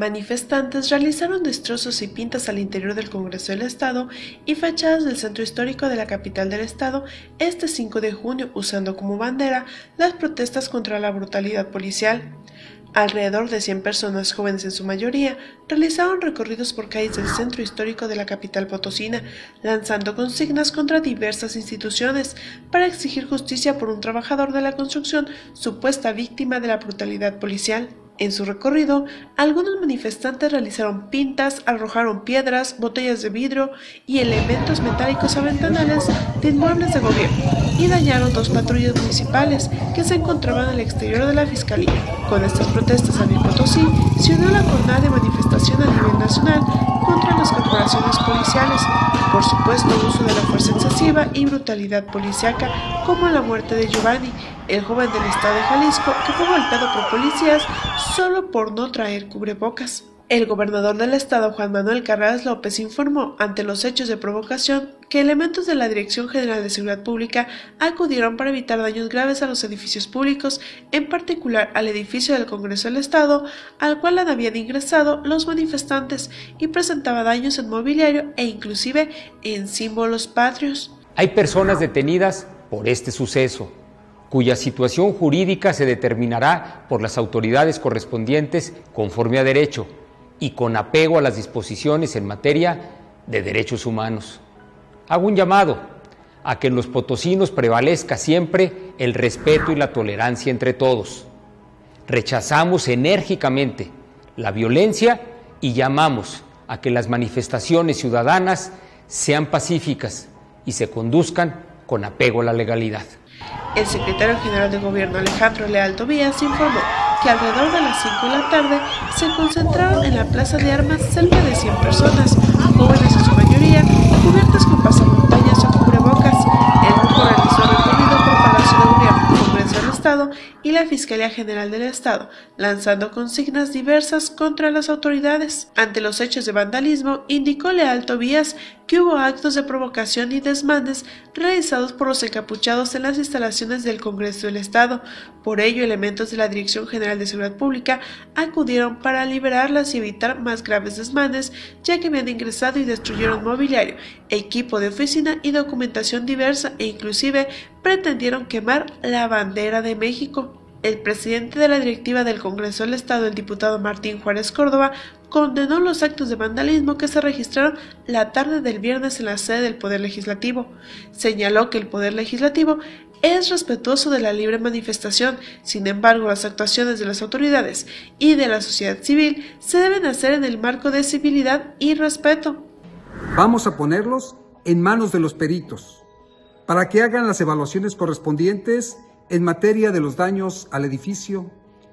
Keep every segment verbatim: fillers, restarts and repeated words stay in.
Manifestantes realizaron destrozos y pintas al interior del Congreso del Estado y fachadas del centro histórico de la capital del estado este cinco de junio, usando como bandera las protestas contra la brutalidad policial. Alrededor de cien personas, jóvenes en su mayoría, realizaron recorridos por calles del centro histórico de la capital potosina, lanzando consignas contra diversas instituciones para exigir justicia por un trabajador de la construcción supuesta víctima de la brutalidad policial. En su recorrido, algunos manifestantes realizaron pintas, arrojaron piedras, botellas de vidrio y elementos metálicos a ventanales de inmuebles de gobierno y dañaron dos patrullas municipales que se encontraban al exterior de la fiscalía. Con estas protestas, San Luis Potosí se unió a la jornada de manifestación a nivel nacional contra las corporaciones policiales, por supuesto uso de la fuerza excesiva y brutalidad policíaca, como la muerte de Giovanni, el joven del estado de Jalisco que fue golpeado por policías solo por no traer cubrebocas. El gobernador del estado, Juan Manuel Carreras López, informó ante los hechos de provocación que elementos de la Dirección General de Seguridad Pública acudieron para evitar daños graves a los edificios públicos, en particular al edificio del Congreso del Estado, al cual habían ingresado los manifestantes y presentaba daños en mobiliario e inclusive en símbolos patrios. Hay personas detenidas por este suceso, cuya situación jurídica se determinará por las autoridades correspondientes conforme a derecho y con apego a las disposiciones en materia de derechos humanos. Hago un llamado a que en los potosinos prevalezca siempre el respeto y la tolerancia entre todos. Rechazamos enérgicamente la violencia y llamamos a que las manifestaciones ciudadanas sean pacíficas y se conduzcan con apego a la legalidad. El secretario general de Gobierno, Alejandro Leal Tobías, informó que alrededor de las cinco de la tarde se concentraron en la Plaza de Armas cerca de cien personas, jóvenes en su mayoría, cubiertas con pasamontañas o cubrebocas. El grupo realizó recorrido por Palacio de Gobierno, Congreso del Estado y la Fiscalía General del Estado, lanzando consignas diversas contra las autoridades. Ante los hechos de vandalismo, indicó Leal Tobías que hubo actos de provocación y desmanes realizados por los encapuchados en las instalaciones del Congreso del Estado. Por ello, elementos de la Dirección General de Seguridad Pública acudieron para liberarlas y evitar más graves desmanes, ya que habían ingresado y destruyeron mobiliario, equipo de oficina y documentación diversa e inclusive pretendieron quemar la bandera de México. El presidente de la directiva del Congreso del Estado, el diputado Martín Juárez Córdoba, condenó los actos de vandalismo que se registraron la tarde del viernes en la sede del Poder Legislativo. Señaló que el Poder Legislativo es respetuoso de la libre manifestación, sin embargo, las actuaciones de las autoridades y de la sociedad civil se deben hacer en el marco de civilidad y respeto. Vamos a ponerlos en manos de los peritos para que hagan las evaluaciones correspondientes en materia de los daños al edificio,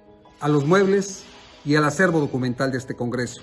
a los muebles y al acervo documental de este Congreso.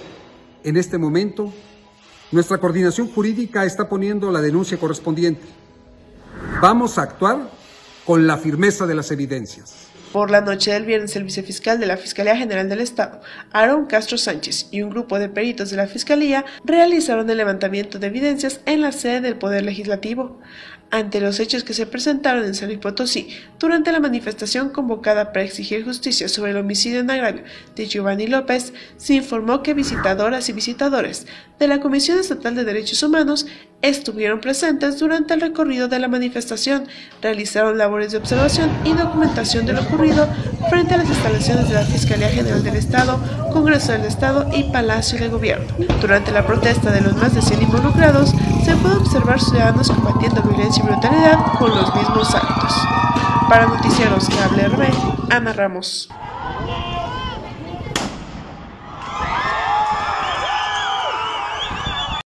En este momento, nuestra coordinación jurídica está poniendo la denuncia correspondiente. Vamos a actuar con la firmeza de las evidencias. Por la noche del viernes, el vicefiscal de la Fiscalía General del Estado, Aarón Castro Sánchez, y un grupo de peritos de la Fiscalía realizaron el levantamiento de evidencias en la sede del Poder Legislativo. Ante los hechos que se presentaron en San Luis Potosí durante la manifestación convocada para exigir justicia sobre el homicidio en agravio de Giovanni López, se informó que visitadoras y visitadores de la Comisión Estatal de Derechos Humanos estuvieron presentes durante el recorrido de la manifestación, realizaron labores de observación y documentación de lo ocurrido frente a las instalaciones de la Fiscalía General del Estado, Congreso del Estado y Palacio de Gobierno. Durante la protesta de los más de cien involucrados, se puede observar ciudadanos combatiendo violencia y brutalidad con los mismos actos. Para Noticieros Cable R B, Ana Ramos.